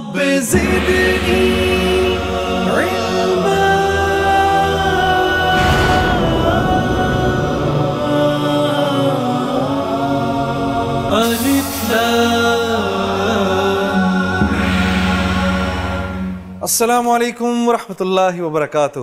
رب زدنی علما السلام علیکم ورحمۃ اللہ وبرکاتہ۔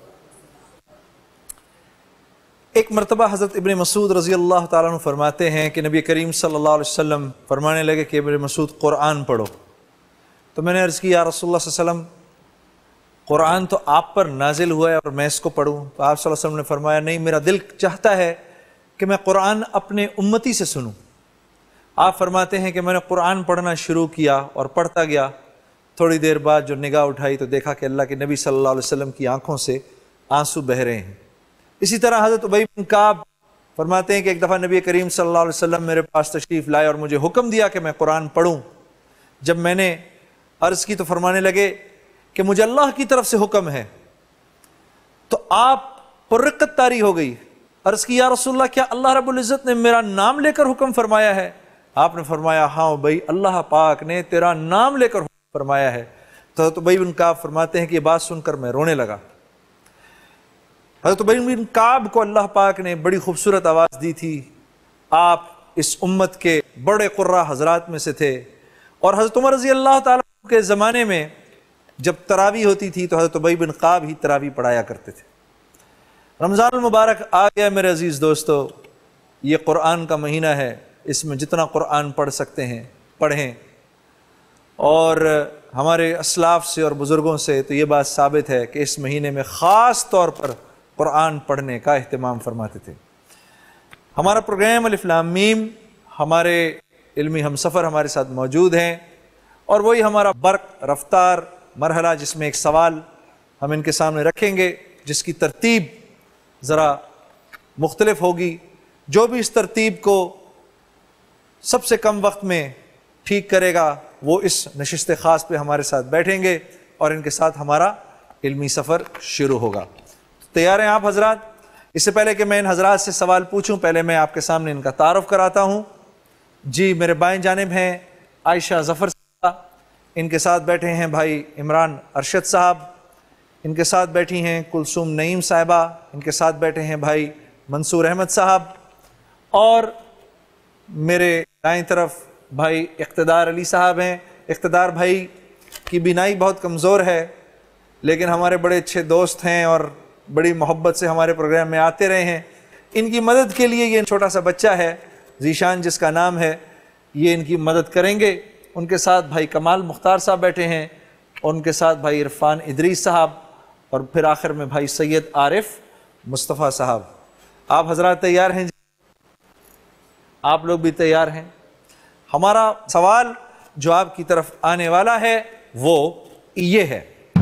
ایک مرتبہ حضرت ابن مسعود رضی اللہ تعالیٰ عنہ فرماتے ہیں کہ نبی کریم صلی اللہ علیہ وسلم فرمانے لگے کہ ابن مسعود قرآن پڑھو، تو میں نے عرض کی یا رسول اللہ صلی اللہ علیہ وسلم قرآن تو آپ پر نازل ہوا ہے اور میں اس کو پڑھوں؟ تو آپ صلی اللہ علیہ وسلم نے فرمایا نہیں، میرا دل چاہتا ہے کہ میں قرآن اپنے امتی سے سنوں۔ آپ فرماتے ہیں کہ میں نے قرآن پڑھنا شروع کیا اور پڑھتا گیا، تھوڑی دیر بعد جو نگاہ اٹھائی تو دیکھا کہ اللہ کے نبی صلی اللہ علیہ وسلم کی آنکھوں سے آنسو بہہ رہے ہیں۔ اسی طرح حضرت ابی بن کعب فرماتے ہیں کہ ایک دفعہ نبی کریم صلی اللہ علیہ وسلم میرے پاس تشریف لائے اور مجھے حکم دیا کہ میں قرآن پڑھوں۔ جب میں نے عرض کی تو فرمانے لگے کہ مجھے اللہ کی طرف سے حکم ہے، تو آپ پررقت طاری ہو گئی۔ عرض کی یا رسول اللہ کیا اللہ رب العزت نے میرا نام لے کر حکم فرمایا ہے؟ آپ نے فرمایا ہاں ابی، اللہ پاک نے تیرا نام لے کر حکم فرمایا ہے۔ تو حضرت ابی بن کعب فرماتے ہیں کہ یہ بات سن کر میں رونے لگا۔ حضرت ابی بن کعب کو اللہ پاک نے بڑی خوبصورت آواز دی تھی، آپ اس امت کے بڑے قرہ حضرات میں سے تھے، اور حضرت عمر رضی اللہ تعالیٰ کے زمانے میں جب تراویح ہوتی تھی تو حضرت ابی بن کعب ہی تراویح پڑھایا کرتے تھے۔ رمضان المبارک آ گیا میرے عزیز دوستو، یہ قرآن کا مہینہ ہے، اس میں جتنا قرآن پڑھ سکتے ہیں پڑھیں، اور ہمارے اسلاف سے اور بزرگوں سے تو یہ بات ثابت ہے کہ اس مہینے میں خاص طور پر قرآن پڑھنے کا اہتمام فرماتے تھے۔ ہمارا پروگرام الف لام میم، ہمارے علمی ہمسفر ہمارے ساتھ موجود ہیں، اور وہی ہمارا برق رفتار مرحلہ جس میں ایک سوال ہم ان کے سامنے رکھیں گے جس کی ترتیب ذرا مختلف ہوگی۔ جو بھی اس ترتیب کو سب سے کم وقت میں ٹھیک کرے گا وہ اس نشست خاص پہ ہمارے ساتھ بیٹھیں گے اور ان کے ساتھ ہمارا علمی سفر شروع ہوگا۔ تیار ہیں آپ حضرات؟ اس سے پہلے کہ میں ان حضرات سے سوال پوچھوں، پہلے میں آپ کے سامنے ان کا تعارف کراتا ہوں۔ جی میرے بائیں جانب ہیں عائشہ ظفر صاحبہ، ان کے ساتھ بیٹھے ہیں بھائی عمران ارشد صاحب، ان کے ساتھ بیٹھی ہیں کلثوم نعیم صاحبہ، ان کے ساتھ بیٹھے ہیں بھائی منصور احمد صاحب، اور میرے دائیں طرف بھائی اقتدار علی صاحب ہیں۔ اقتدار بھائی کی بینائی بہت کمزور ہے، لیکن ہمارے بڑے اچھے دوست ہیں اور بڑی محبت سے ہمارے پروگرام میں آتے رہے ہیں۔ ان کی مدد کے لیے یہ چھوٹا سا بچہ ہے ذیشان جس کا نام ہے، یہ ان کی مدد کریں گے۔ ان کے ساتھ بھائی کمال مختار صاحب بیٹھے ہیں، اور ان کے ساتھ بھائی عرفان ادریس صاحب، اور پھر آخر میں بھائی سید عارف مصطفیٰ صاحب۔ آپ حضرات تیار ہیں؟ آپ لوگ بھی تیار ہیں؟ ہمارا سوال جو آپ کی طرف آنے والا ہے وہ یہ ہے،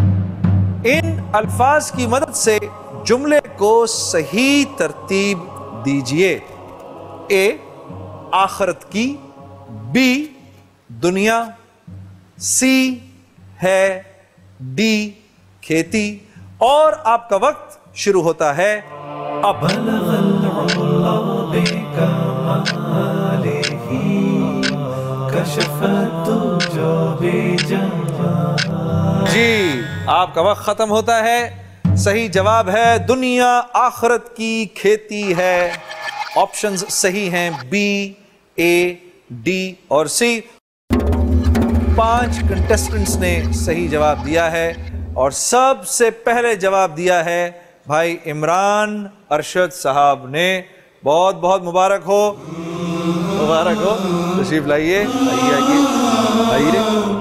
ان الفاظ کی مدد سے جملے کو صحیح ترتیب دیجئے۔ اے آخرت کی، بی دنیا، سی ہے، ڈی کھیتی، اور آپ کا وقت شروع ہوتا ہے اب۔ جی آپ کا وقت ختم ہوتا ہے۔ صحیح جواب ہے دنیا آخرت کی کھیتی ہے۔ آپشنز صحیح ہیں، بی، اے، ڈی اور سی۔ 5 کنٹیسٹنٹس نے صحیح جواب دیا ہے، اور سب سے پہلے جواب دیا ہے بھائی عمران ارشد صاحب نے۔ بہت بہت مبارک ہو، مبارک ہو، تشریف لائیے، آئیے۔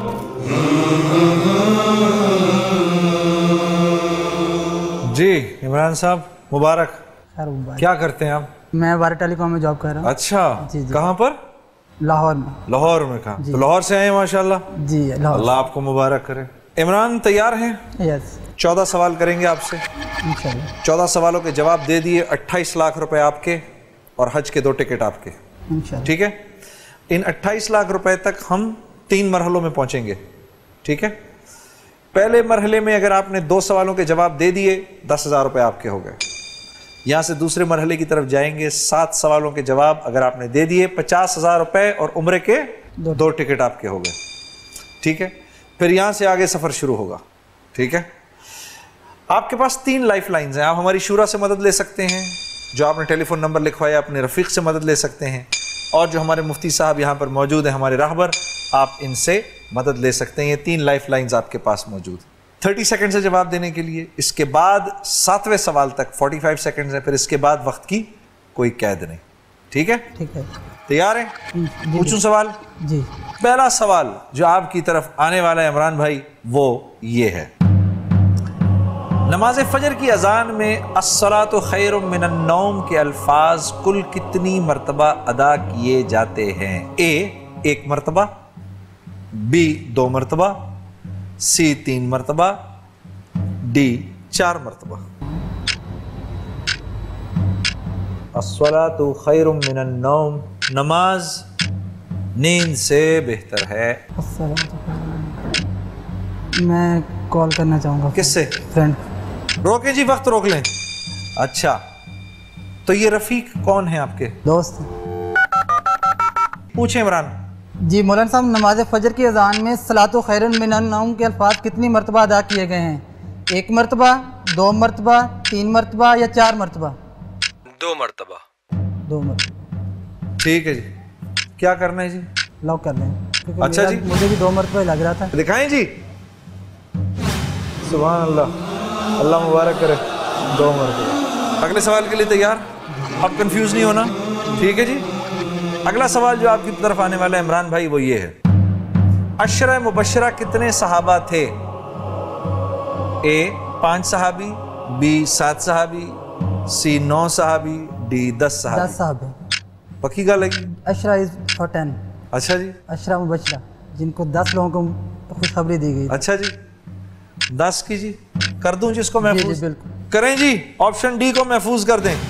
جی عمران صاحب مبارک، کیا کرتے ہیں آپ؟ میں بھارت ٹیلی کام میں جاب کر رہا ہوں۔ اچھا، کہاں پر؟ لاہور میں۔ لاہور میں کہاں؟ تو لاہور سے آئے ہیں ماشاءاللہ۔ جی اللہ آپ کو مبارک کرے۔ عمران تیار ہیں؟ یس، 14 سوال کریں گے آپ سے، انشاءاللہ۔ 14 سوالوں کے جواب دے دیے، 28 لاکھ روپے آپ کے اور حج کے 2 ٹکٹ آپ کے، انشاءاللہ۔ ٹھیک ہے؟ ان 28 لاکھ روپے تک ہم 3 مرحلوں میں پہنچیں گے، ٹھیک ہے؟ پہلے مرحلے میں اگر آپ نے 2 سوالوں کے جواب دے دیے 10,000 روپے آپ کے ہو گئے۔ یہاں سے دوسرے مرحلے کی طرف جائیں گے، 7 سوالوں کے جواب اگر آپ نے دے دیے 50,000 روپے اور عمرے کے 2 ٹکٹ آپ کے ہو گئے، ٹھیک ہے؟ پھر یہاں سے آگے سفر شروع ہوگا. ٹھیک ہے, آپ کے پاس 3 لائف لائنز ہیں. آپ ہماری شورا سے مدد لے سکتے ہیں, جو آپ نے ٹیلی فون نمبر لکھوایا اپنے رفیق سے مدد لے سکتے ہیں, اور جو ہمارے مفتی صاحب یہاں پر موجود ہیں, ہمارے راہبر, آپ ان سے مدد لے سکتے ہیں. یہ 3 لائف لائنز آپ کے پاس موجود ہیں. 30 سیکنڈ سے جواب دینے کے لیے. اس کے بعد 7ویں سوال تک 45 سیکنڈز ہیں. پھر اس کے بعد وقت کی کوئی قید نہیں. ٹھیک ہے, ٹھیک ہے. تیار ہیں؟ پوچھوں سوال؟ جی. پہلا سوال جو آپ کی طرف آنے والا ہے عمران بھائی, وہ یہ ہے, نماز فجر کی اذان میں الصلاۃ خیر من النوم کے الفاظ کل کتنی مرتبہ ادا کیے جاتے ہیں؟ اے 1 مرتبہ, بی 2 مرتبہ, سی 3 مرتبہ, ڈی 4 مرتبہ. الصلاۃ خیر من النوم, نماز نیند سے بہتر ہے. میں کال کرنا چاہوں گا. کس سے؟ فرینڈ. روکیں جی, وقت روک لیں. اچھا, تو یہ رفیق کون ہیں آپ کے؟ دوست. پوچھیں عمران. جی مولانا صاحب, نماز فجر کی اذان میں الصلاۃ خیر من النوم کے الفاظ کتنی مرتبہ ادا کیے گئے ہیں؟ 1 مرتبہ, 2 مرتبہ, 3 مرتبہ یا 4 مرتبہ؟ 2 مرتبہ. 2 مرتبہ. ٹھیک ہے جی, کیا کرنا ہے جی؟ لاک کر لیں. اچھا جی, مجھے بھی 2 مرتبہ لگ رہا تھا. دکھائیں جی. سبحان اللہ, اللہ مبارک کرے. 2 مرتبہ. اگلے سوال کے لیے تیار؟ اب کنفیوز نہیں ہونا. ٹھیک ہے جی. اگلا سوال جو آپ کی طرف آنے والا ہے عمران بھائی, وہ یہ ہے, عشرہ مبشرہ کتنے صحابہ تھے؟ اے 5 صحابی, بی 7 صحابی, سی 9 صحابی, ڈی 10 صحابی. 10 صحابہ. پکی گل ہے. عشرہ از فار 10. اچھا جی, عشرہ مبشرہ جن کو 10 لوگوں کو خوشخبری دی گئی. اچھا جی, 10 کی جی کر دوں جس کو محفوظ؟ جی بالکل کریں جی, آپشن ڈی کو محفوظ کر دیں.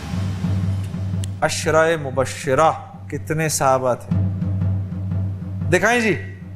عشرہ مبشرہ کتنے صحابہ تھے؟ دکھائیں جی.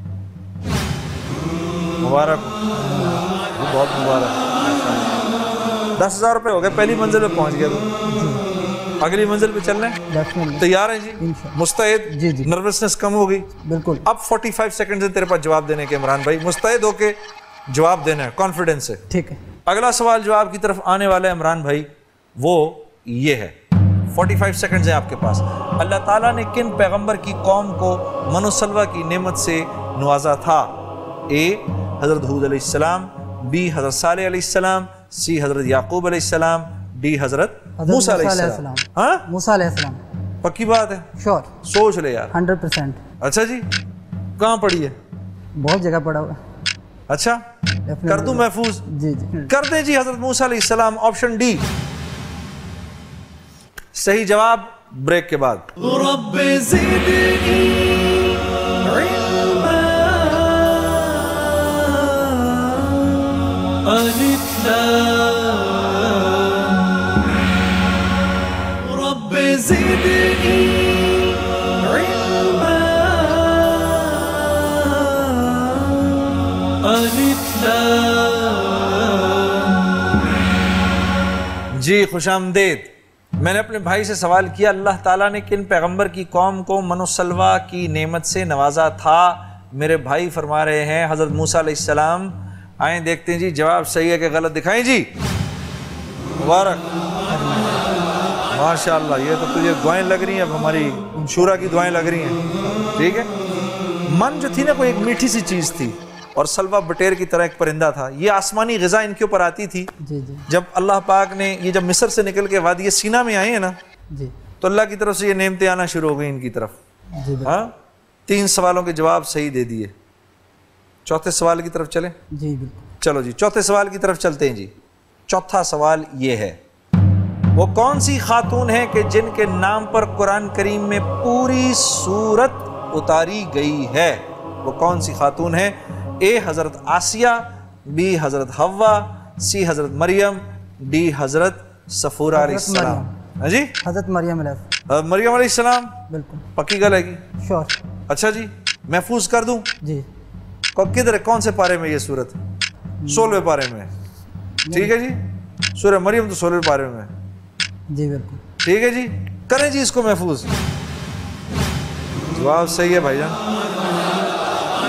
مبارک, بہت مبارک. 10,000 روپے ہو گئے, پہلی منزل پہ پہنچ گیا. تو اگلی منزل پہ چل رہے ہیں. تیار ہیں جی؟ مستعد؟ جی جی. نروسنس کم ہو گئی بالکل. اب 45 سیکنڈ سے تیرے پاس جواب دینے کے عمران بھائی, مستعد ہو کے جواب دینا ہے کانفیڈنس سے. ٹھیک ہے. اگلا سوال جو آپ کی طرف آنے والا ہے عمران بھائی, وہ یہ ہے. 45 سیکنڈز ہیں آپ کے پاس. اللہ تعالیٰ نے کن پیغمبر کی قوم کو من و سلوہ کی نعمت سے نوازا تھا؟ اے حضرت ہود علیہ السلام, بی حضرت صالح علیہ السلام, سی حضرت یعقوب علیہ السلام, ڈی حضرت موسیٰ علیہ السلام. ہاں, موسیٰ علیہ السلام. پکی بات ہے؟ شور. سوچ لے یار. 100%. اچھا جی, کہاں پڑھی ہے؟ بہت جگہ پڑا ہوا. اچھا, کر دوں محفوظ؟ جی جی کر دیں جی. حضرت موسیٰ علیہ السلام, آپشن ڈی صحیح جواب. بریک کے بعد. رب زدنی علما الف رب زدنی علما الف. جی خوش آمدید. میں نے اپنے بھائی سے سوال کیا, اللہ تعالیٰ نے کن پیغمبر کی قوم کو من و سلوہ کی نعمت سے نوازا تھا؟ میرے بھائی فرما رہے ہیں حضرت موسیٰ علیہ السلام. آئیں دیکھتے ہیں جی جواب صحیح ہے کہ غلط. دکھائیں جی. مبارک, ماشاءاللہ. یہ تو تجھے دعائیں لگ رہی ہیں, اب ہماری شورا کی دعائیں لگ رہی ہیں. ٹھیک ہے. من جو تھی نا, کوئی ایک میٹھی سی چیز تھی, اور سلوہ بٹیر کی طرح ایک پرندہ تھا. یہ آسمانی غذا ان کے اوپر آتی تھی. جی جی. جب اللہ پاک نے یہ جب مصر سے نکل کے وادی سینا میں آئے ہیں نا, جی تو اللہ کی طرف سے یہ نعمتیں آنا شروع ہو گئی ان کی طرف. جی. ہاں, 3 سوالوں کے جواب صحیح دے دیے. چوتھے سوال کی طرف چلیں. جی بالکل. چلو جی, چوتھے سوال کی طرف چلتے ہیں جی. چوتھا سوال یہ ہے, وہ کون سی خاتون ہے کہ جن کے نام پر قرآن کریم میں پوری سورت اتاری گئی ہے؟ وہ کون سی خاتون ہے؟ اے حضرت آسیہ, بی حضرت حوا, سی حضرت مریم, ڈی حضرت صفورہ علیہ السلام. ہاں جی, حضرت مریم علیہ السلام. مریم علیہ السلام. بالکل. پکی گل ہے گی. شور. اچھا جی, محفوظ کر دوں؟ جی. کدھر ہے, کون سے پارے میں یہ سورت؟ 16ویں پارے میں. ٹھیک ہے جی, سورہ مریم تو 16ویں پارے میں. جی بالکل. ٹھیک ہے جی, کریں جی اس کو محفوظ. جواب صحیح ہے بھائی جان.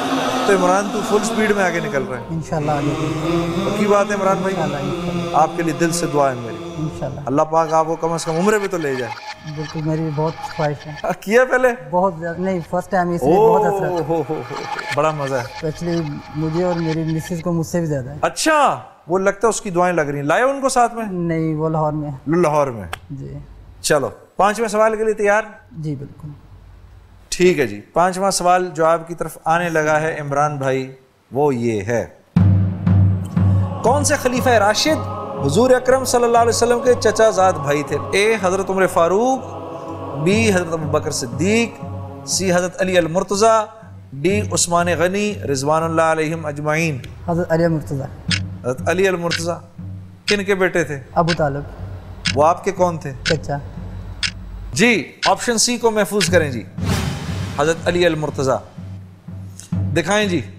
تو عمران تو فل سپیڈ میں آگے نکل رہا ہے انشاءاللہ آگے پکی بات ہے عمران بھائی انشاءاللہ آپ کے لیے دل سے دعا ہے میری انشاءاللہ اللہ پاک آپ کو کم از کم عمرے پہ تو لے جائے بالکل میری بھی بہت خواہش ہے کیا پہلے بہت زیادہ نہیں فرسٹ ٹائم اس لیے بہت حسرت ہو بڑا مزہ ہے تو ایکچولی مجھے اور میری مسز کو مجھ سے بھی زیادہ ہے اچھا وہ لگتا ہے اس کی دعائیں لگ رہی ہیں لائے ان کو ساتھ میں نہیں وہ لاہور میں لاہور میں جی چلو 5ویں سوال کے لیے تیار جی بالکل ٹھیک ہے جی 5واں سوال جو آپ کی طرف آنے لگا ہے عمران بھائی وہ یہ ہے کون سے خلیفہ راشد حضور اکرم صلی اللہ علیہ وسلم کے چچا زاد بھائی تھے اے حضرت عمر فاروق بی حضرت ابوبکر صدیق سی حضرت علی المرتضیٰ ڈی عثمان غنی رضوان اللہ علیہم اجمعین حضرت علی مرتضیٰ حضرت علی المرتضیٰ کن کے بیٹے تھے ابو طالب وہ آپ کے کون تھے چچا جی آپشن سی کو محفوظ کریں جی حضرت علی المرتضیٰ دکھائیں جی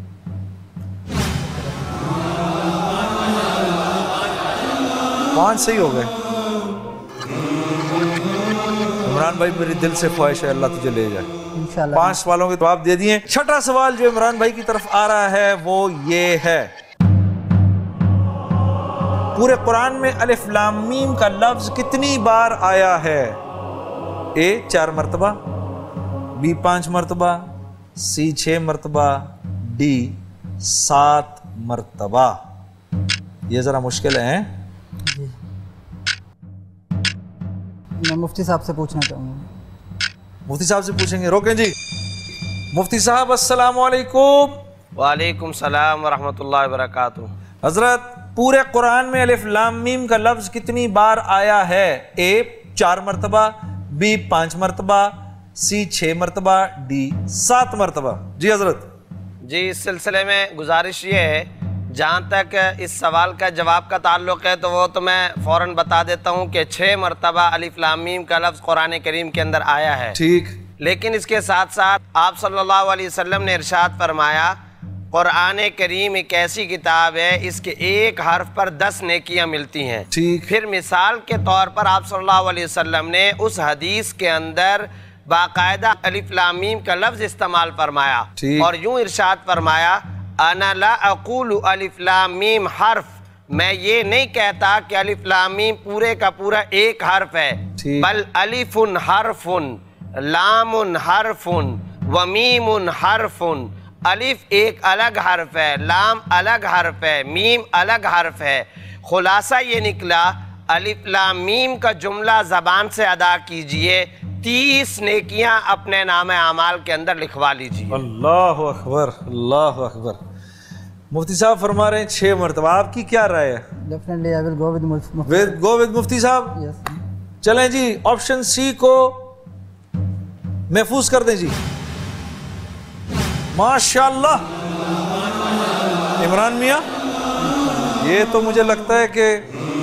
پانچ صحیح ہو گئے عمران بھائی میری دل سے خواہش ہے اللہ تجھے لے جائے انشاءاللہ 5 سوالوں کے جواب دے دیے 6واں سوال جو عمران بھائی کی طرف آ رہا ہے وہ یہ ہے پورے قرآن میں الف لام میم کا لفظ کتنی بار آیا ہے اے 4 مرتبہ بی 5 مرتبہ سی 6 مرتبہ ڈی 7 مرتبہ یہ ذرا مشکل ہے جی میں مفتی صاحب سے پوچھنا چاہوں گا مفتی صاحب سے پوچھیں گے روکیں جی مفتی صاحب السلام علیکم وعلیکم السلام ورحمۃ اللہ وبرکاتہ حضرت پورے قرآن میں الف لام میم کا لفظ کتنی بار آیا ہے اے 4 مرتبہ بی 5 مرتبہ سی 6 مرتبہ ڈی 7 مرتبہ جی حضرت جی اس سلسلے میں گزارش یہ ہے جہاں تک اس سوال کا جواب کا تعلق ہے تو وہ تو میں فوراً بتا دیتا ہوں کہ 6 مرتبہ الف لام میم کا لفظ قرآن کریم کے اندر آیا ہے ٹھیک لیکن اس کے ساتھ ساتھ آپ صلی اللہ علیہ وسلم نے ارشاد فرمایا قرآن کریم ایک ایسی کتاب ہے اس کے ایک حرف پر 10 نیکیاں ملتی ہیں ٹھیک پھر مثال کے طور پر آپ صلی اللہ علیہ وسلم نے اس حدیث کے اندر باقاعدہ الف لام میم کا لفظ استعمال فرمایا ٹھیک اور یوں ارشاد فرمایا انا لا اقول الف لام میم حرف میں یہ نہیں کہتا کہ الف لام میم پورے کا پورا ایک حرف ہے ٹھیک بل الف حرف لام حرف ومیم حرف الف ایک الگ حرف ہے لام الگ حرف ہے میم الگ حرف ہے خلاصہ یہ نکلا الف لام میم کا جملہ زبان سے ادا کیجئے 30 نیکیاں اپنے نام اعمال کے اندر لکھوا لیجئے اللہ اکبر اللہ اکبر مفتی صاحب فرما رہے ہیں 6 مرتبہ آپ کی کیا رائے ہے definitely I will go with go with مفتی صاحب یس چلیں جی آپشن سی کو محفوظ کر دیں جی ماشاءاللہ عمران میاں یہ تو مجھے لگتا ہے کہ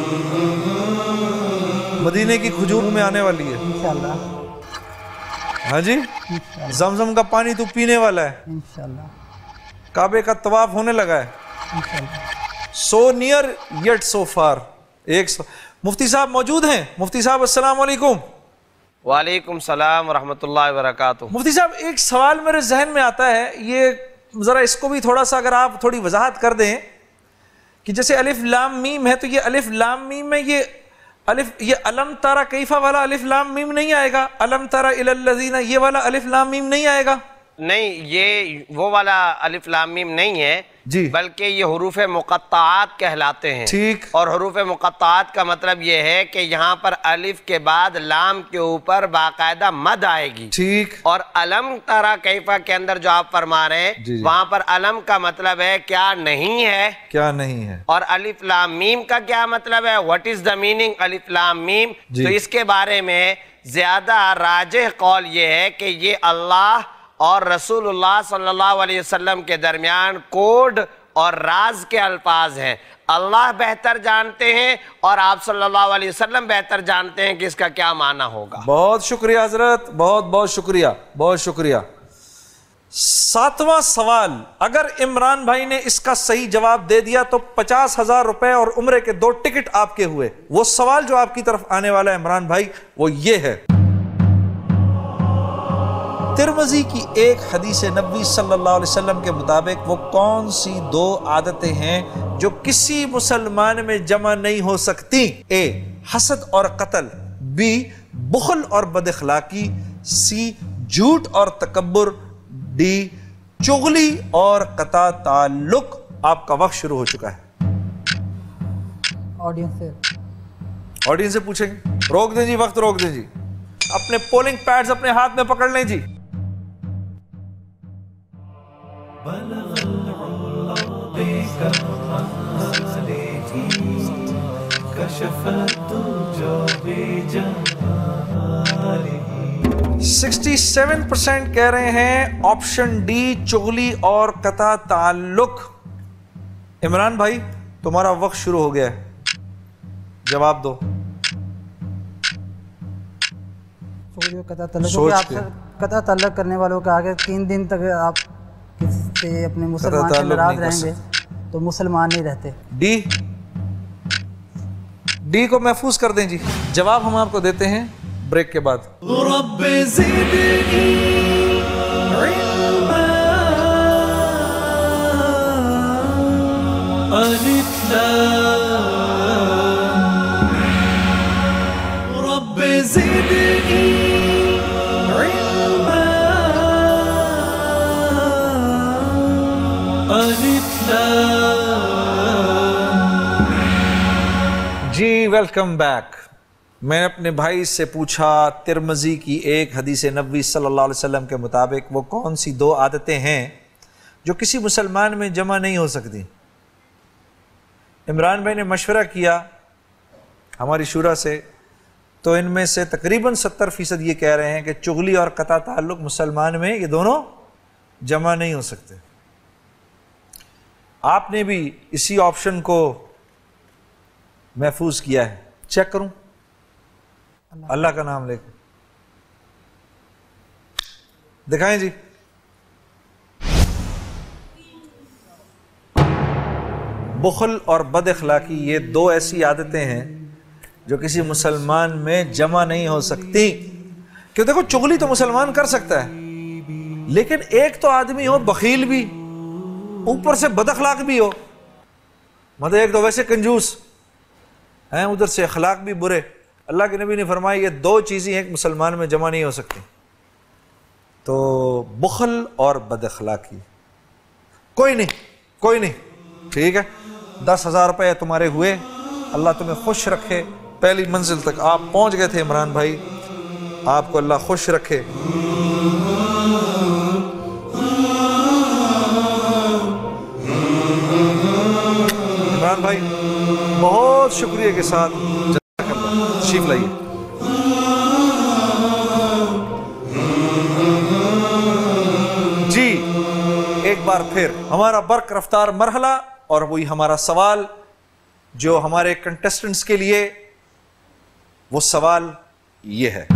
مدینے کی کھجور میں آنے والی ہے انشاءاللہ ہاں جی زمزم کا پانی تو پینے والا ہے انشاءاللہ کعبے کا طواف ہونے لگا ہے انشاءاللہ so near yet so far مفتی صاحب موجود ہیں مفتی صاحب السلام علیکم وعلیکم السلام ورحمۃ اللہ وبرکاتہ مفتی صاحب ایک سوال میرے ذہن میں آتا ہے یہ ذرا اس کو بھی تھوڑا سا اگر آپ تھوڑی وضاحت کر دیں کہ جیسے الف لام میم ہے تو یہ الف لام میم میں یہ علم تارا کیفا والا الف لام میم نہیں آئے گا علم تارا الی الذین یہ والا الف لام میم نہیں آئے گا نہیں یہ وہ والا الف لام میم نہیں ہے جی بلکہ یہ حروف مقطعات کہلاتے ہیں ٹھیک اور حروف مقطعات کا مطلب یہ ہے کہ یہاں پر الف کے بعد لام کے اوپر باقاعدہ مد آئے گی ٹھیک اور علم ترا کیفا کے اندر جو آپ فرما رہے ہیں جی وہاں پر علم کا مطلب ہے کیا نہیں ہے کیا نہیں ہے اور الف لام میم کا کیا مطلب ہے واٹ از دا میننگ الف لام میم تو اس کے بارے میں زیادہ راجح قول یہ ہے کہ یہ اللہ اور رسول اللہ صلی اللہ علیہ وسلم کے درمیان کوڈ اور راز کے الفاظ ہیں اللہ بہتر جانتے ہیں اور آپ صلی اللہ علیہ وسلم بہتر جانتے ہیں کہ اس کا کیا معنی ہوگا بہت شکریہ حضرت بہت بہت شکریہ بہت شکریہ 7واں سوال اگر عمران بھائی نے اس کا صحیح جواب دے دیا تو 50,000 روپے اور عمرے کے 2 ٹکٹ آپ کے ہوئے وہ سوال جو آپ کی طرف آنے والا ہے عمران بھائی وہ یہ ہے तिरमिज़ी की एक हदीस नबी सल्लल्लाहु अलैहि वसल्लम के मुताबिक वो कौन सी दो आदतें हैं जो किसी मुसलमान में जमा नहीं हो सकती? ए हसद और कत्ल, बी बुखल और बदअखलाकी, सी झूठ और तकब्बुर, डी चुगली और कता ताल्लुक। आपका वक्त शुरू हो चुका है। ऑडियंस से पूछेंगे। रोक दें जी, वक्त रोक दें जी। अपने पोलिंग पैड्स अपने हाथ में पकड़ लें जी। %67 कह रहे हैं ऑप्शन डी चुगली और कता ताल्लुक। इमरान भाई तुम्हारा वक्त शुरू हो गया है, जवाब दो। कता ताल्लुक करने वालों का आगे 3 दिन तक आप किसी से अपने मुसलमान से नाराज रहेंगे तो मुसलमान नहीं रहते। डी को महफूज कर दें जी। जवाब हम आपको देते हैं ब्रेक के बाद। जी वेलकम बैक। मैंने अपने भाई से पूछा तिरमिज़ी की एक हदीस नबी सल्लल्लाहु अलैहि वसल्लम के मुताबिक वो कौन सी दो आदतें हैं जो किसी मुसलमान में जमा नहीं हो सकती। इमरान भाई ने मशवरा किया हमारी शुरा से, तो इनमें से तकरीबन 70% ये कह रहे हैं कि चुगली और कता ताल्लुक मुसलमान में ये दोनों जमा नहीं हो सकते। आपने भी इसी ऑप्शन को महफूज किया है। चेक करूं? अल्लाह का नाम लेकर दिखाएं जी। बुखल और बदअखलाकी ये दो ऐसी आदतें हैं जो किसी मुसलमान में जमा नहीं हो सकती। क्यों? देखो चुगली तो मुसलमान कर सकता है, लेकिन एक तो आदमी हो बखील भी, ऊपर से बदअखलाक भी हो। मतलब एक तो वैसे कंजूस हैं, उधर से अखलाक भी बुरे। अल्लाह के नबी ने फरमाया ये दो चीज़ें एक मुसलमान में जमा नहीं हो सकती। तो बुखल और बदअखलाकी। कोई नहीं, ठीक है, 10,000 रुपये तुम्हारे हुए, अल्लाह तुम्हें खुश रखे। पहली मंजिल तक आप पहुंच गए थे इमरान भाई, आपको अल्लाह खुश रखे। इमरान भाई बहुत शुक्रिया के साथ तशरीफ लाइए। जी एक बार फिर हमारा बर्क रफ्तार मरहला और वही हमारा सवाल जो हमारे कंटेस्टेंट्स के लिए, वो सवाल ये है।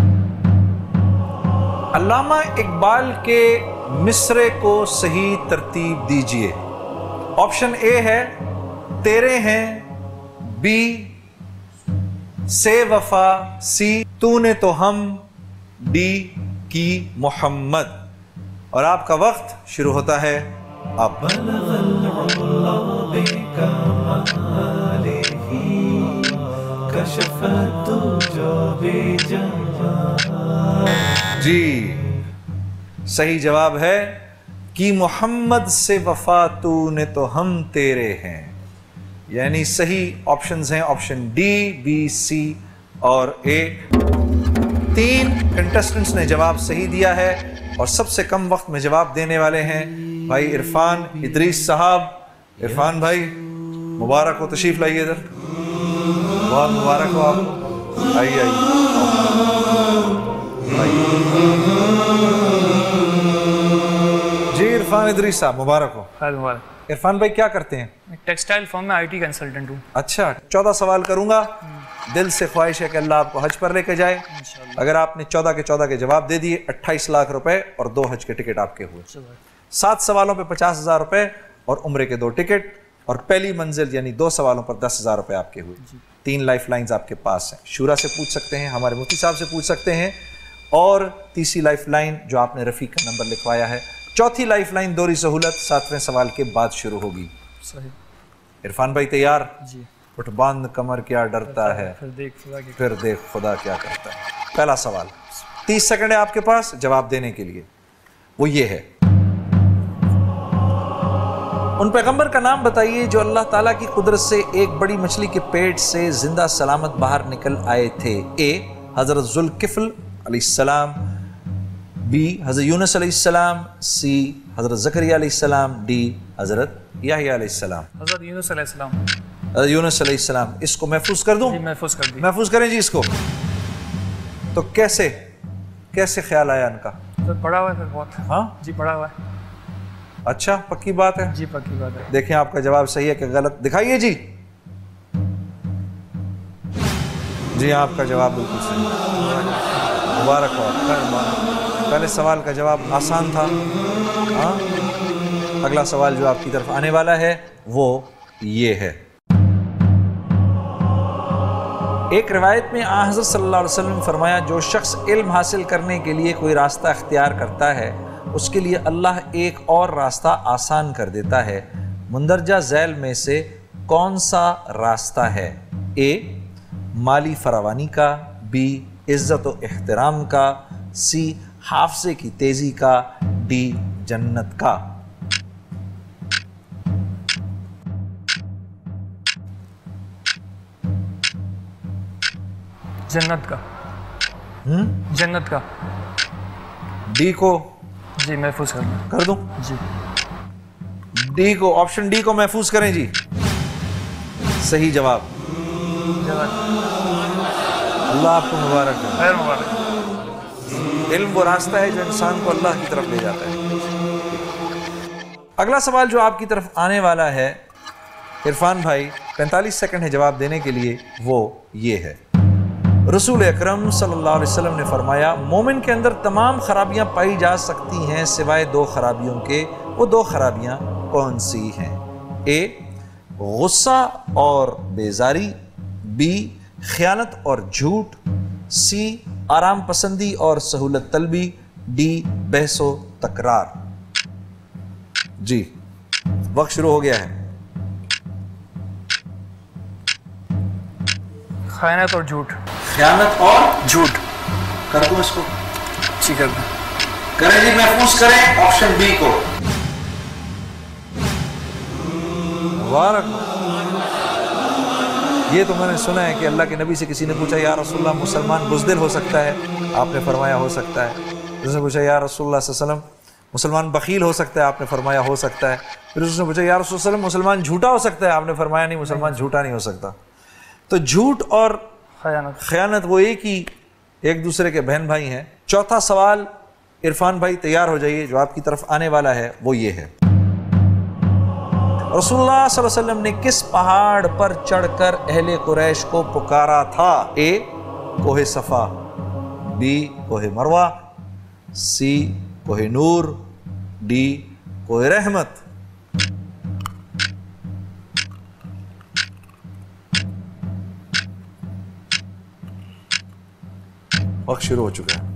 अल्लामा इकबाल के मिसरे को सही तरतीब दीजिए। ऑप्शन ए है तेरे हैं, बी से वफा, सी तूने तो हम, डी की मोहम्मद। और आपका वक्त शुरू होता है अब। जी सही जवाब है कि मोहम्मद से वफा तूने तो हम तेरे हैं। यानी सही ऑप्शंस हैं ऑप्शन डी, बी, सी और ए। 3 कंटेस्टेंट्स ने जवाब सही दिया है और सबसे कम वक्त में जवाब देने वाले हैं भाई इरफान इदरीस साहब। इरफान भाई मुबारक हो, तशरीफ लाइए इधर। बहुत मुबारक हो आपको। आइए जी इरफान इदरीस साहब मुबारक हो। इरफान भाई क्या करते हैं? टेक्सटाइल फॉर्म में IT कंसल्टेंट हूँ। अच्छा, 14 सवाल करूंगा। दिल से ख्वाहिश है कि अल्लाह आपको हज पर लेके जाए। अगर आपने 14 के 14 के जवाब दे दिए, 28 लाख रुपए और 2 हज के टिकट आपके हुए। 7 सवालों पे 50,000 रुपए और उम्रे के 2 टिकट, और पहली मंजिल यानी 2 सवालों पर 10,000 रुपए आपके हुए। 3 लाइफ लाइन्स आपके पास हैं। शूरा से पूछ सकते हैं, हमारे मुफ्ती साहब से पूछ सकते हैं, और तीसरी लाइफ लाइन जो आपने रफ़ीक का नंबर लिखवाया है। चौथी लाइफ लाइन दोहरी सहूलत 7वें सवाल के बाद शुरू होगी। सही। इरफान भाई तैयार? जी। उठ बांध कमर क्या डरता है, फिर देख खुदा क्या करता है। पहला सवाल, 30 सेकंड है आपके पास जवाब देने के लिए। वो ये है, उन पैगंबर का नाम बताइए जो अल्लाह ताला की कुदरत से एक बड़ी मछली के पेट से जिंदा सलामत बाहर निकल आए थे। ए हजरत जुल्किफ्ल अलैहिस्सलाम, बी हजरत यूनुस अलैहिस्सलाम, सी हजरत ज़करिया अलैहिस्सलाम, डी हजरत याह्या अलैहिस्सलाम। हजरत यूनुस अलैहिस्सलाम। हजरत यूनुस अलैहिस्सलाम। इसको महफूज कर दूं? जी महफूज कर दी। महफूज करें जी इसको। तो कैसे ख्याल आया इनका? तो पढ़ा हुआ है फिर बहुत। हाँ जी पढ़ा हुआ है। अच्छा, पक्की बात है? जी पक्की बात है। देखें आपका जवाब सही है कि गलत, दिखाइए जी। जी आपका जवाब बिल्कुल सही है, मुबारकबाद। पहले सवाल का जवाब आसान था। हाँ, अगला सवाल जो आपकी तरफ आने वाला है वो ये है। एक रिवायत में हज़रत सल्लल्लाहु अलैहि वसल्लम ने फरमाया, जो शख्स इल्म हासिल करने के लिए कोई रास्ता इख्तियार करता है उसके लिए अल्लाह एक और रास्ता आसान कर देता है। मुंदरजा झैल में से कौन सा रास्ता है? ए माली फरावानी का, बी इज्जत व एहतराम का, सी हाफजे की तेजी का, डी जन्नत का। जन्नत का। जन्नत का। डी को जी महफूज कर दूं? जी डी को, ऑप्शन डी को महफूज करें जी। सही जवाब। अल्लाह आपको मुबारक दे। खैर मुबारक। इल्म वो रास्ता है जो इंसान को अल्लाह की तरफ ले जाता है। अगला सवाल जो आपकी तरफ आने वाला है इरफान भाई, 45 सेकंड है जवाब देने के लिए, वो ये है। रसूल अकरम सल्लल्लाहु अलैहि वसल्लम ने फरमाया, मोमिन के अंदर तमाम खराबियां पाई जा सकती हैं सिवाय दो खराबियों के। वो दो खराबियां कौन सी हैं? ए गुस्सा और बेजारी, बी खयानत और झूठ, सी आराम पसंदी और सहूलत तलबी, डी बहसो तकरार। जी वक्त शुरू हो गया है। खयानत और झूठ। खयानत और झूठ। कर दूं इसको? जी कर दो। करें जी, महफूज करें ऑप्शन बी को। मुबारक। ये तो मैंने सुना है कि अल्लाह के नबी से किसी ने पूछा, या रसूलल्लाह मुसलमान बुज़दिल हो सकता है? आपने फरमाया हो सकता है। उसने पूछा, या रसूलल्लाह सल्लल्लाहु अलैहि वसल्लम मुसलमान बखील हो सकता है? आपने फरमाया हो सकता है। फिर उसने पूछा, या रसूलल्लाह सल्लल्लाहु अलैहि वसल्लम मुसलमान झूठा हो सकता है? आपने फरमाया नहीं, मुसलमान झूठा नहीं हो सकता। तो झूठ और खयानत वो एक दूसरे के बहन भाई हैं। चौथा सवाल इरफान भाई तैयार हो जाइए, जो आपकी तरफ आने वाला है वो ये है। रसूलुल्लाह सल्लल्लाहु अलैहि वसल्लम ने किस पहाड़ पर चढ़कर अहले कुरैश को पुकारा था? ए कोहे सफा, बी कोहे मरवा, सी कोहे नूर, डी कोहे रहमत। वक्त शुरू हो चुका है।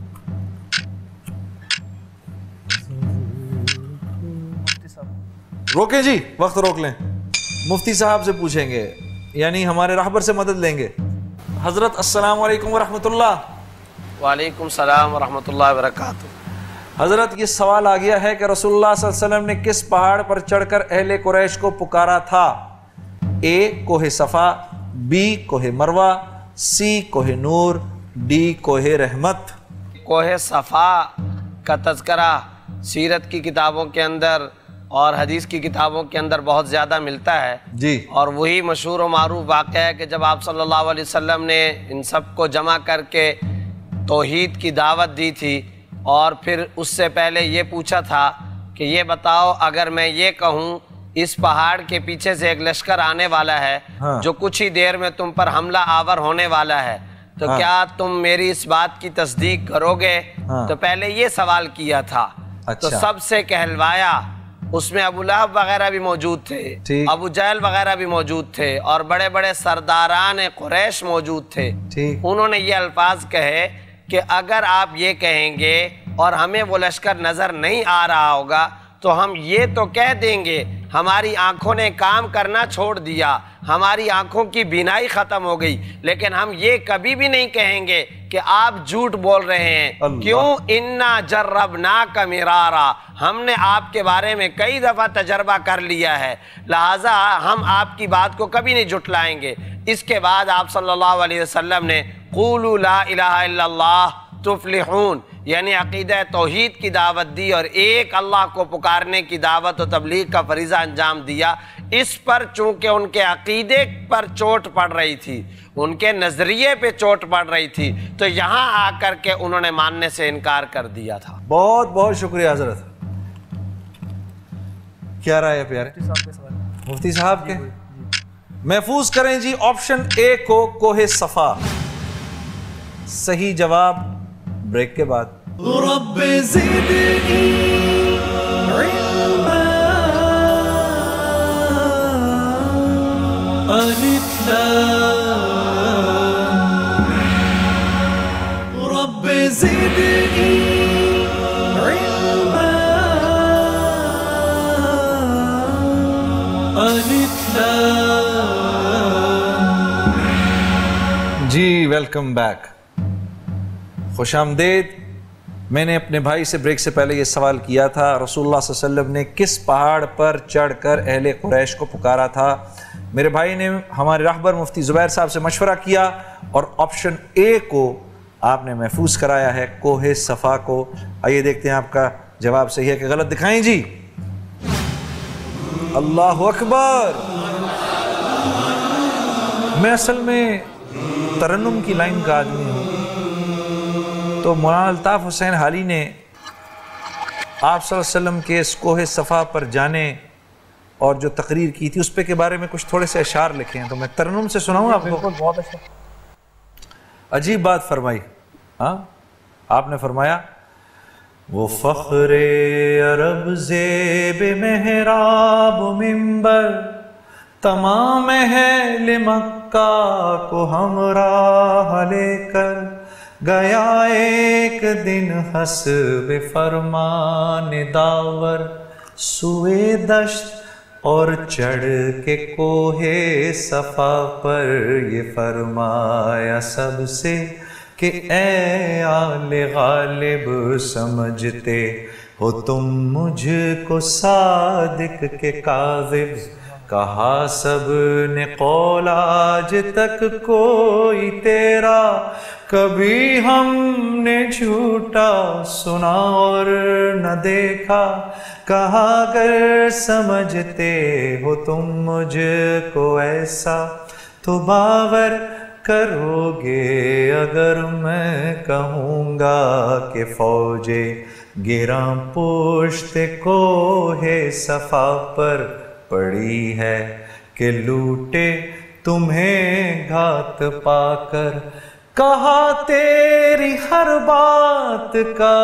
रोकें जी, वक्त रोक लें। मुफ्ती साहब से पूछेंगे, यानी हमारे राहबर से मदद लेंगे। हजरत अस्सलाम वालेकुम व रहमतुल्लाह। वालेकुम सलाम व रहमतुल्लाहि व बरकातुहू। हजरत ये सवाल आ गया है कि रसूलुल्लाह सल्लल्लाहु अलैहि वसल्लम ने किस पहाड़ पर चढ़कर अहले कुरैश को पुकारा था? ए कोहे सफा, बी कोहे मरवा, सी कोहे नूर, डी कोहे रहमत। कोहे सफ़ा का तज़करा सीरत की किताबों के अंदर और हदीस की किताबों के अंदर बहुत ज़्यादा मिलता है जी। और वही मशहूर व मारूफ वाक़या है कि जब आप सल्लल्लाहु अलैहि वसल्लम ने इन सब को जमा करके तौहीद की दावत दी थी और फिर उससे पहले ये पूछा था कि ये बताओ, अगर मैं ये कहूँ इस पहाड़ के पीछे से एक लश्कर आने वाला है, हाँ। जो कुछ ही देर में तुम पर हमला आवर होने वाला है, तो हाँ। क्या तुम मेरी इस बात की तस्दीक करोगे? हाँ। तो पहले ये सवाल किया था। अच्छा। तो सबसे कहलवाया। उसमें अबू लहब वगैरह भी मौजूद थे, अबू जहल वगैरह भी मौजूद थे और बड़े बड़े सरदारान कुरैश मौजूद थे। ठीक। उन्होंने ये अल्फाज कहे کہ اگر آپ یہ کہیں گے اور ہمیں وہ لشکر نظر نہیں آ رہا ہوگا تو ہم یہ تو کہہ دیں گے ہماری آنکھوں نے کام کرنا چھوڑ دیا، ہماری آنکھوں کی بینائی ختم ہو گئی، لیکن ہم یہ کبھی بھی نہیں کہیں گے کہ آپ جھوٹ بول رہے ہیں۔ کیوں؟ اِنَّا جَرَّبْنَاكَ مِرَارًا، ہم نے آپ کے بارے میں کئی دفعہ تجربہ کر لیا ہے، لہٰذا ہم آپ کی بات کو کبھی نہیں جھٹلائیں گے۔ اس کے بعد آپ صلی اللہ علیہ وسلم نے قولوا لا الہ الا اللہ تفلحون یعنی عقیدہ توحید کی دعوت دی اور ایک اللہ کو پکارنے کی دعوت و تبلیغ کا فریضہ انجام دیا۔ اس پر چونکہ ان کے عقیدے پر چوٹ پڑ رہی تھی، ان کے نظریے پہ چوٹ پڑ رہی تھی، تو یہاں آ کر کے انہوں نے ماننے سے انکار کر دیا تھا۔ بہت بہت شکریہ حضرت۔ کیا رائے ہے پیارے مفتی صاحب کے؟ محفوظ کریں جی آپشن اے کو کوہ صفا۔ صحیح جواب بریک کے بعد۔ رب زدنی علما الف لام رب زدنی علما الف لام۔ جی ویلکم بیک، خوش آمدید۔ میں نے اپنے بھائی سے بریک سے پہلے یہ سوال کیا تھا، رسول اللہ صلی اللہ علیہ وسلم نے کس پہاڑ پر چڑھ کر اہل قریش کو پکارا تھا؟ میرے بھائی نے ہمارے راہبر مفتی زبیر صاحب سے مشورہ کیا اور آپشن اے کو آپ نے محفوظ کرایا ہے، کوہ صفا کو۔ آئیے دیکھتے ہیں آپ کا جواب صحیح ہے کہ غلط، دکھائیں جی۔ اللہ اکبر۔ میں اصل میں ترنم کی لائن کا آدمی ہوں، تو مولانا الطاف حسین حالی نے آپ صلی اللہ علیہ وسلم کے اس کوہ صفا پر جانے اور جو تقریر کی تھی اس پہ کے بارے میں کچھ تھوڑے سے اشعار لکھے ہیں، تو میں ترنم سے سناؤں آپ کو؟ بالکل، بہت اچھا۔ عجیب بات فرمائی، ہاں آپ نے فرمایا وہ فخر عرب زیب محراب و منبر تمام اہل مکہ کو ہمراہ لے کر گیا ایک دن حسب فرمان داور سوئے دشت اور چڑھ کے کوہ صفا پر یہ فرمایا سب سے کہ اے آل غالب سمجھتے ہو تم مجھ کو صادق کے کاذب، کہا سب نے قول آج تک کوئی تیرا کبھی ہم نے جھوٹا سنا اور نہ دیکھا، کہا اگر سمجھتے ہو تم مجھ کو ایسا تو باور کرو گے اگر میں کہوں گا کہ فوجے گراں پشت کوہ صفا پر پڑی ہے کہ لوٹے تمہیں گھات پا کر، کہا تیری ہر بات کا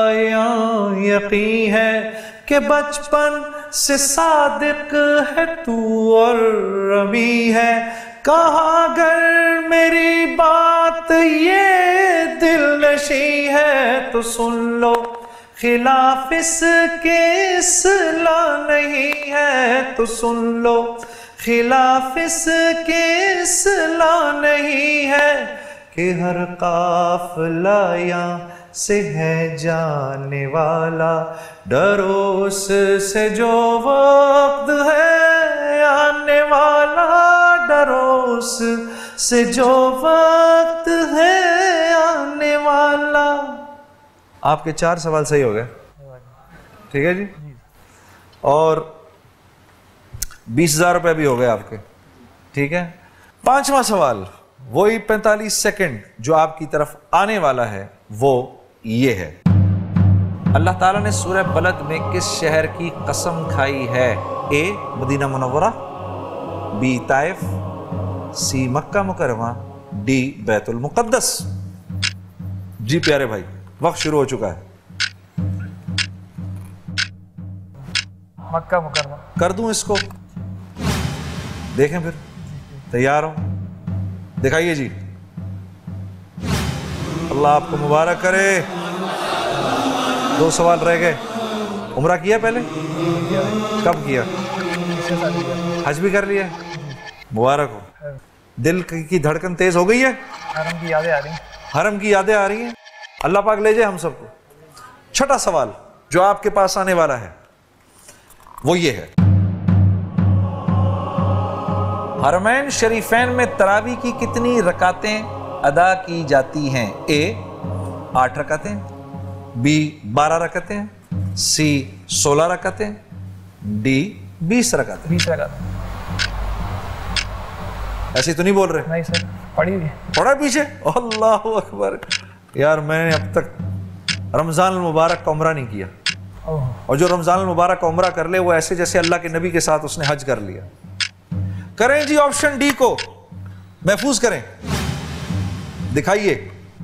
یقین ہے کہ بچپن سے صادق ہے تو اور رمی ہے، کہا اگر میری بات یہ دل نشیں ہے تو سن لو، خلاف اس کے اصلاح نہیں ہے تو سن لو، خلاف اس کے اصلاح نہیں ہے کہ ہر قافلہ یہاں سے ہے جانے والا، ڈرو اس سے جو وقت ہے آنے والا، ڈرو اس سے جو وقت ہے آنے والا۔ آپ کے 4 سوال صحیح ہو گئے، ٹھیک ہے جی، اور 20,000 روپے بھی ہو گئے آپ کے، ٹھیک ہے۔ 5واں سوال وہی 45 سیکنڈ جو آپ کی طرف آنے والا ہے وہ یہ ہے، اللہ تعالیٰ نے سورہ بلد میں کس شہر کی قسم کھائی ہے؟ اے مدینہ منورہ، بی طائف، سی مکہ مکرمہ، ڈی بیت المقدس۔ جی پیارے بھائی وقت شروع ہو چکا ہے، مکہ مکرمہ کر دوں اس کو؟ دیکھیں پھر، تیار ہو؟ دکھائیے جی۔ اللہ آپ کو مبارک کرے. 2 سوال رہ گئے. عمرہ کیا پہلے؟ کب کیا؟ حج بھی کر لیا؟ مبارک ہو. دل کی دھڑکن تیز ہو گئی ہے؟ حرم کی یادیں آ رہی ہیں. حرم کی یادیں آ رہی ہیں. اللہ پاک لے جائے ہم سب کو. چھٹا سوال جو آپ کے پاس آنے والا ہے وہ یہ ہے، حرمین شریفین میں تراویح کی کتنی رکعتیں ادا کی جاتی ہیں؟ اے 8 رکعتیں، بی 12 رکعتیں، سی 16 رکعتیں، ڈی 20 رکعتیں. 20 رکعت. ایسے تو نہیں بول رہے؟ نہیں سر، پڑھی ہوئی. پڑھا پیچھے. اللہ اکبر. یار میں نے اب تک رمضان المبارک کا عمرہ نہیں کیا، اور جو رمضان المبارک کا عمرہ کر لے وہ ایسے جیسے اللہ کے نبی کے ساتھ اس نے حج کر لیا. کریں جی آپشن ڈی کو محفوظ کریں. دکھائیے.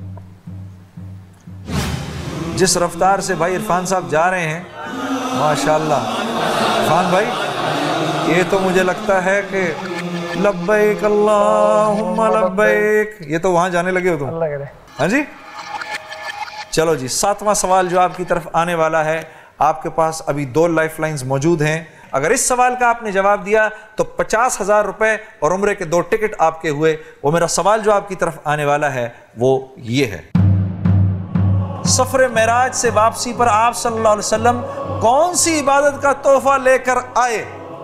جس رفتار سے بھائی عرفان صاحب جا رہے ہیں ماشاءاللہ. عرفان بھائی یہ تو مجھے لگتا ہے کہ لبیک اللہم لبیک، یہ تو وہاں جانے لگے ہو تم. اللہ کرے. ہاں جی چلو جی. 7واں سوال جو آپ کی طرف آنے والا ہے، آپ کے پاس ابھی 2 لائف لائنز موجود ہیں. اگر اس سوال کا آپ نے جواب دیا تو 50,000 روپے اور عمرے کے 2 ٹکٹ آپ کے ہوئے. وہ میرا سوال جو آپ کی طرف آنے والا ہے وہ یہ ہے، سفر معراج سے واپسی پر آپ صلی اللہ علیہ وسلم کون سی عبادت کا تحفہ لے کر آئے؟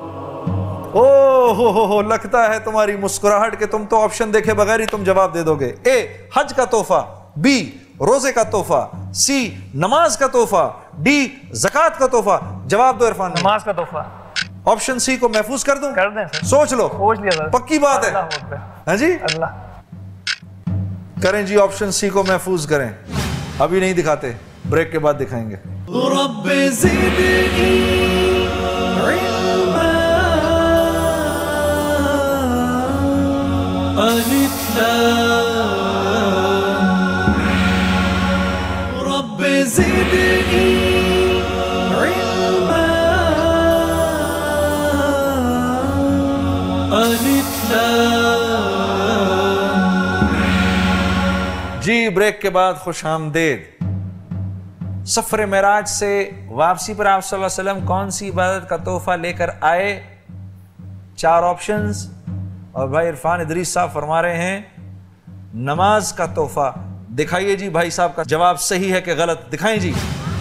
ہو لگتا ہے تمہاری مسکراہٹ کہ تم تو آپشن دیکھے بغیر ہی تم جواب دے دو گے. اے حج کا تحفہ، بی روزے کا تحفہ، سی نماز کا تحفہ، ڈی زکوٰۃ کا تحفہ. جواب دو عرفان. نماز کا تحفہ. آپشن سی کو محفوظ کر دوں؟ کر دیں سر. سوچ لو. سوچ لیا سر. پکی بات ہے. اللہ اکبر. ہاں جی اللہ. کریں جی آپشن سی کو محفوظ کریں. ابھی نہیں دکھاتے، بریک کے بعد دکھائیں گے. رب زدني علما ألف رب زدني علما ألف. جی بریک کے بعد خوش آمدید. سفر معراج سے واپسی پر آپ صلی اللہ علیہ وسلم کون سی عبادت کا تحفہ لے کر آئے؟ 4 آپشنز، اور بھائی عرفان ادریس صاحب فرما رہے ہیں نماز کا تحفہ. دکھائیے جی بھائی صاحب کا جواب صحیح ہے کہ غلط. دکھائیں جی.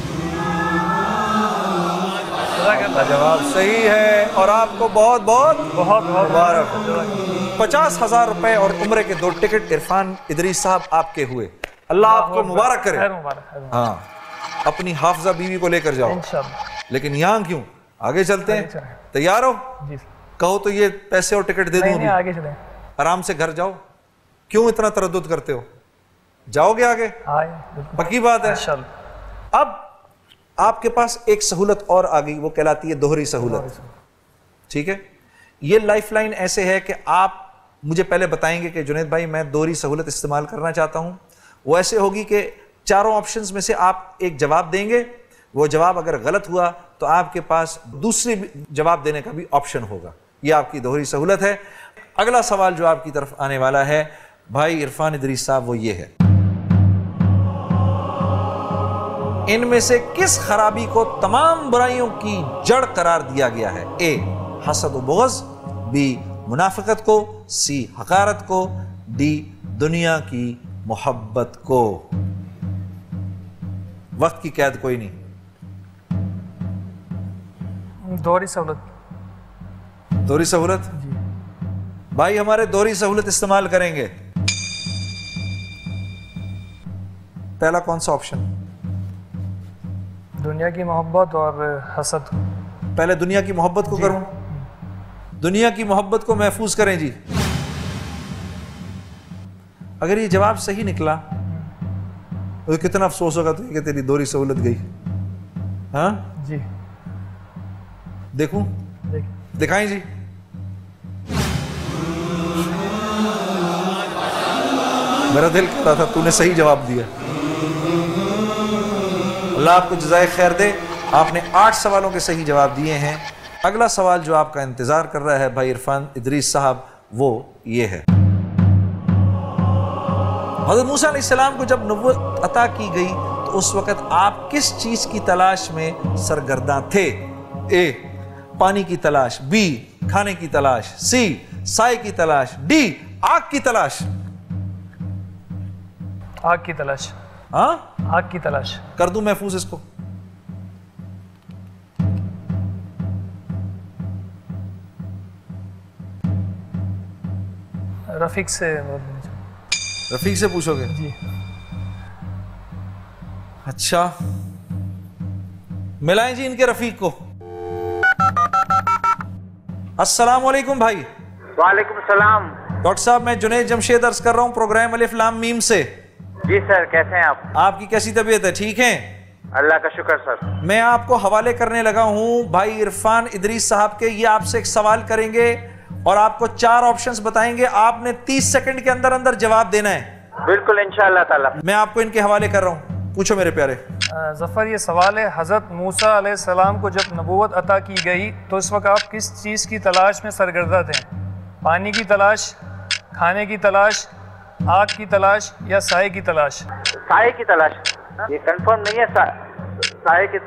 جواب صحیح ہے اور آپ کو بہت بہت مبارک. 50,000 روپے اور عمرے کے 2 ٹکٹ عرفان ادریس صاحب آپ کے ہوئے. اللہ آپ کو مبارک کرے. ہاں اپنی حافظہ بیوی کو لے کر جاؤ. لیکن یہاں کیوں، آگے چلتے ہیں. تیار ہو؟ کہو تو یہ پیسے اور ٹکٹ دے دوں. آگے چلیں. آرام سے گھر جاؤ. کیوں اتنا تردد کرتے ہو؟ جاؤ گے آگے؟ پکی بات ہے. اب آپ کے پاس ایک سہولت اور آ گئی، وہ کہلاتی ہے دوہری سہولت. ٹھیک ہے. یہ لائف لائن ایسے ہے کہ آپ مجھے پہلے بتائیں گے کہ جنید بھائی میں دوہری سہولت استعمال کرنا چاہتا ہوں. وہ ایسے ہوگی کہ 4 آپشنز میں سے آپ ایک جواب دیں گے. وہ جواب اگر غلط ہوا تو آپ کے پاس دوسری جواب دینے کا بھی آپشن ہوگا. یہ آپ کی دوہری سہولت ہے. اگلا سوال جو آپ کی طرف آنے والا ہے بھائی عرفان ادریس صاحب وہ یہ ہے، ان میں سے کس خرابی کو تمام برائیوں کی جڑ قرار دیا گیا ہے؟ اے حسد و بغض، بی منافقت کو، سی حقارت کو، ڈی دنیا کی محبت کو. وقت کی قید کوئی نہیں. دوہری سہولت. دوہری سہولت بھائی ہمارے دوہری سہولت استعمال کریں گے. پہلا کون سا آپشن؟ دنیا کی محبت اور حسد. پہلے دنیا کی محبت کو کروں. دنیا کی محبت کو محفوظ کریں جی. اگر یہ جواب صحیح نکلا تو کتنا افسوس ہوگا تو کہ تیری دوہری سہولت گئی. ہاں جی دیکھوں، دکھائیں جی. میرا دل کہتا تھا تو نے صحیح جواب دیا. اللہ آپ کو جزائے خیر دے. آپ نے 8 سوالوں کے صحیح جواب دیے ہیں. اگلا سوال جو آپ کا انتظار کر رہا ہے بھائی عرفان ادریس صاحب وہ یہ ہے، حضرت موسیٰ علیہ السلام کو جب نبوت عطا کی گئی تو اس وقت آپ کس چیز کی تلاش میں سرگرداں تھے؟ اے پانی کی تلاش، بی کھانے کی تلاش، سی سائے کی تلاش، ڈی آگ کی تلاش۔ آگ کی تلاش۔ ہاں آگ کی تلاش۔ کر دوں محفوظ اس کو؟ رفیق سے رفیق سے پوچھو گے؟ جی اچھا ملائیں جی ان کے رفیق کو۔ السلام علیکم بھائی۔ وعلیکم السلام۔ ڈاکٹر صاحب میں جنید جمشید عرض کر رہا ہوں پروگرام الف لام میم سے۔ جی سر، کیسے ہیں آپ؟ آپ کی کیسی طبیعت ہے؟ ٹھیک ہیں؟ اللہ کا شکر سر۔ میں آپ کو حوالے کرنے لگا ہوں بھائی عرفان ادریس صاحب کے، یہ آپ سے ایک سوال کریں گے اور آپ کو 4 آپشنز بتائیں گے، آپ نے 30 سیکنڈ کے اندر اندر جواب دینا ہے۔ بالکل انشاءاللہ تعالی۔ میں آپ کو ان کے حوالے کر رہا ہوں، پوچھو میرے پیارے۔ ظفر یہ سوال ہے، حضرت موسیٰ علیہ السلام کو جب نبوت عطا کی گئی تو اس وقت آپ کس چیز کی تلاش میں سرگردہ تھے؟ پانی کی تلاش، کھانے کی تلاش، آگ کی تلاش یا سائے کی تلاش؟ سائے کی تلاش۔ یہ کنفرم نہیں ہے، سائے کی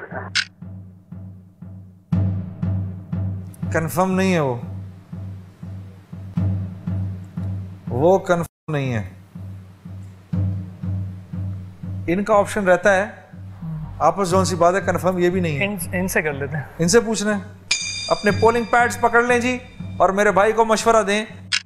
کنفرم نہیں ہے وہ کنفرم نہیں ہے۔ ان کا آپشن رہتا ہے آپس جون سی بات ہے، کنفرم یہ بھی نہیں ہے۔ ان سے کر لیتے ہیں، ان سے پوچھنا ہے۔ اپنے پولنگ پیڈز پکڑ لیں جی اور میرے بھائی کو مشورہ دیں۔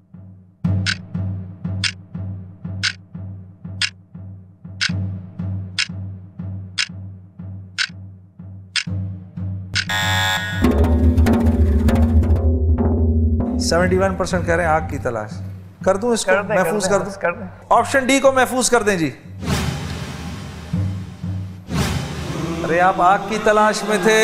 %71 کہہ رہے ہیں آگ کی تلاش۔ کر دوں اس کو محفوظ کر دوں؟ آپشن ڈی کو محفوظ کر دیں جی۔ ارے آپ آگ کی تلاش میں تھے۔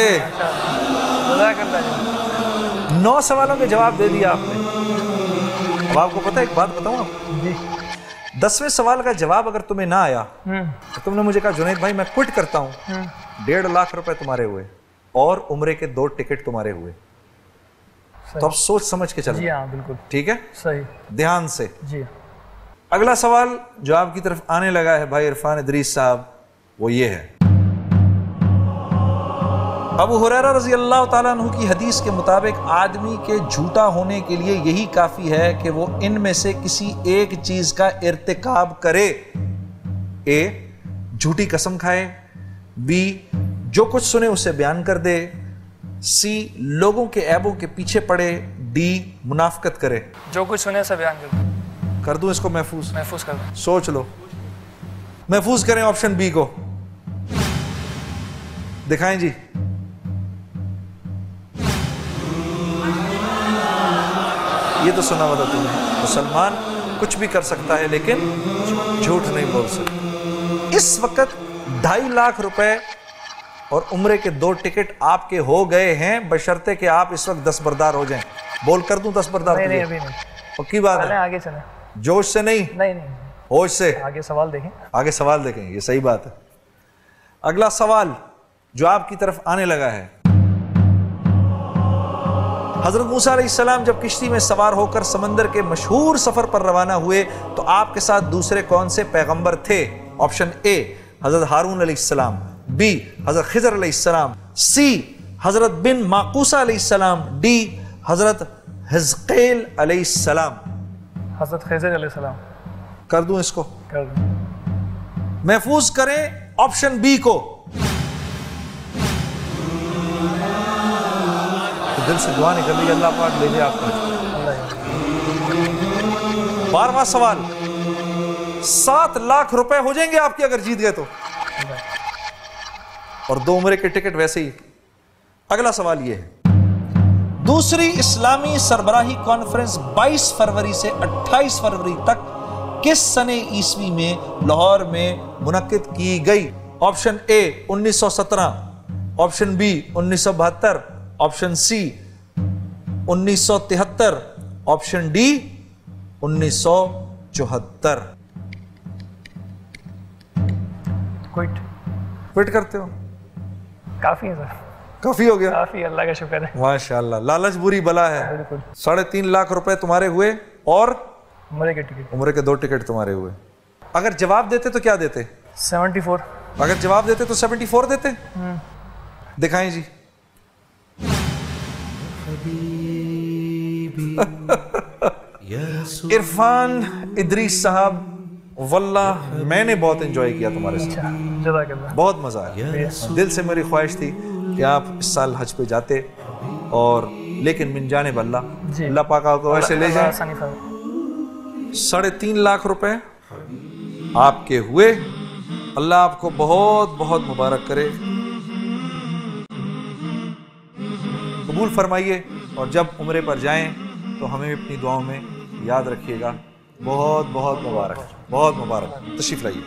9 سوالوں کے جواب دے دیا آپ نے۔ اب آپ کو پتہ ہے ایک بات بتاؤں آپ، 10ویں سوال کا جواب اگر تمہیں نہ آیا تو تم نے مجھے کہا جنید بھائی میں کوئٹ کرتا ہوں، 1.5 لاکھ روپے تمہارے ہوئے اور عمرے کے 2 ٹکٹ تمہارے ہوئے۔ تو اب سوچ سمجھ کے چلو۔ جی ہاں بالکل ٹھیک ہے، صحیح، دھیان سے۔ جی اگلا سوال جو آپ کی طرف آنے لگا ہے بھائی عرفان ادریس صاحب، وہ یہ ہے۔ ابو ہریرہ رضی اللہ تعالیٰ عنہ کی حدیث کے مطابق آدمی کے جھوٹا ہونے کے لیے یہی کافی ہے کہ وہ ان میں سے کسی ایک چیز کا ارتکاب کرے۔ اے جھوٹی قسم کھائے، بی جو کچھ سنے اسے بیان کر دے، سی لوگوں کے عیبوں کے پیچھے پڑے، ڈی منافقت کرے۔ جو کچھ سنے سے بیان کر دیں۔ کر دوں اس کو محفوظ؟ محفوظ کر دیں۔ سوچ لو، محفوظ کریں آپشن بی کو، دکھائیں جی۔ یہ تو سنا ہوتا تم نے، مسلمان کچھ بھی کر سکتا ہے لیکن جھوٹ نہیں بول سکتا۔ اس وقت 2.5 لاکھ روپے اور عمرے کے 2 ٹکٹ آپ کے ہو گئے ہیں، بشرطے کہ آپ اس وقت دستبردار ہو جائیں۔ بول کر دوں دستبردار؟ نہیں ابھی نہیں، پکی بات ہے؟ آگے چلیں۔ جوش سے نہیں، نہیں ہوش سے۔ آگے سوال دیکھیں۔ آگے سوال دیکھیں، یہ صحیح بات ہے۔ اگلا سوال جو آپ کی طرف آنے لگا ہے، حضرت موسیٰ علیہ السلام جب کشتی میں سوار ہو کر سمندر کے مشہور سفر پر روانہ ہوئے تو آپ کے ساتھ دوسرے کون سے پیغمبر تھے؟ آپشن اے حضرت ہارون علیہ السلام، بی حضرت خضر علیہ السلام، سی حضرت بن ماقوسہ علیہ السلام، ڈی حضرت حزقیل علیہ السلام۔ حضرت خضر علیہ السلام۔ کر دوں اس کو؟ کر دیں۔ محفوظ کریں آپشن بی کو۔ دل سے دعا نکل رہی ہے، اللہ پاک لے جائے آپ کو۔ 12واں سوال، 7 لاکھ روپے ہو جائیں گے آپ کے اگر جیت گئے تو، اور 2 عمرے کے ٹکٹ ویسے ہی۔ اگلا سوال یہ ہے، دوسری اسلامی سربراہی کانفرنس 22 فروری سے 28 فروری تک کس سنہ عیسوی میں لاہور میں منعقد کی گئی؟ Option A 1917، option B 1972، option C 1973، option D 1974۔ Quit کرتے ہو؟ کافی ہے سر، کافی ہو گیا؟ کافی، اللہ کا شکر ہے۔ ماشاءاللہ، لالچ بری بلا ہے۔ بالکل۔ 3.5 لاکھ روپے تمہارے ہوئے اور عمرے کے ٹکٹ، عمرے کے 2 ٹکٹ تمہارے ہوئے۔ اگر جواب دیتے تو کیا دیتے؟ 74. اگر جواب دیتے تو 74 دیتے. دکھائیں جی. عرفان ادریس صاحب، واللہ میں نے بہت انجوائے کیا تمہارے ساتھ، جزاک اللہ. بہت مزہ آیا. دل سے میری خواہش تھی کہ آپ اس سال حج پہ جاتے، اور لیکن من جانب اللہ، اللہ پاک آپ کو ویسے لے جائیں. 3.5 لاکھ روپے آپ کے ہوئے. اللہ آپ کو بہت بہت مبارک کرے، قبول فرمائیے. اور جب عمرے پر جائیں تو ہمیں اپنی دعاؤں میں یاد رکھیے گا. بہت بہت مبارک، بہت مبارک. تشریف لائیے.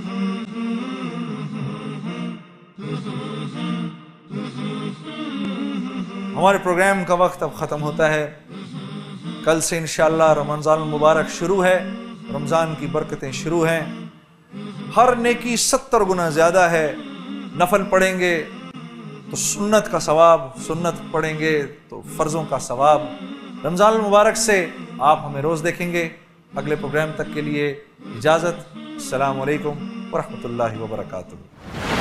ہمارے پروگرام کا وقت اب ختم ہوتا ہے. کل سے انشاءاللہ رمضان المبارک شروع ہے، رمضان کی برکتیں شروع ہیں. ہر نیکی 70 گنا زیادہ ہے. نفل پڑھیں گے تو سنت کا ثواب، سنت پڑھیں گے تو فرضوں کا ثواب. رمضان المبارک سے آپ ہمیں روز دیکھیں گے. اگلے پروگرام تک کے لیے اجازت. السلام علیکم ورحمۃ اللہ وبرکاتہ.